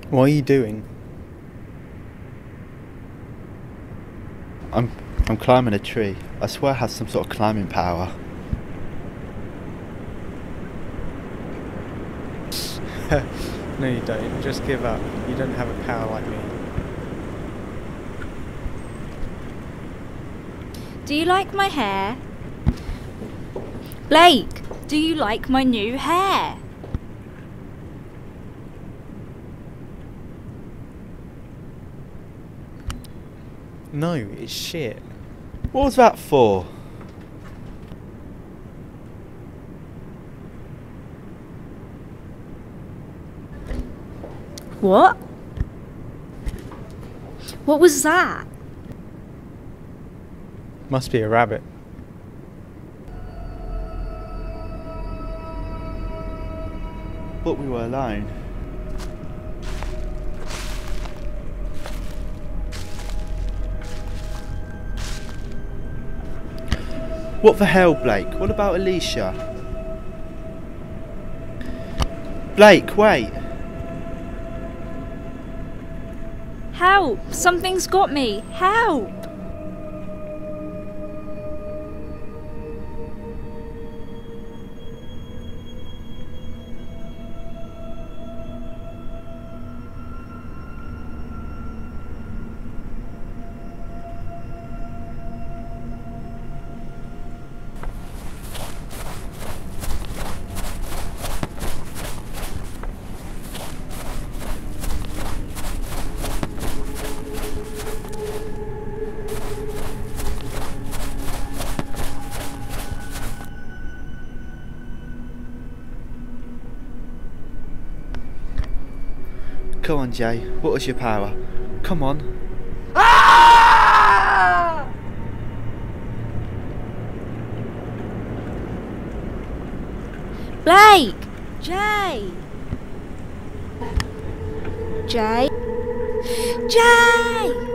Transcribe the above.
What are you doing? I'm climbing a tree. I swear it has some sort of climbing power. No, you don't. Just give up. You don't have a power like me. Do you like my hair? Blake, do you like my new hair? No, it's shit. What was that for? What? What was that? Must be a rabbit. But we were alone. What the hell, Blake? What about Alicia? Blake, wait! Help! Something's got me! Help! Come on, Jay. What was your power? Come on. Blake! Jay! Jay! Jay!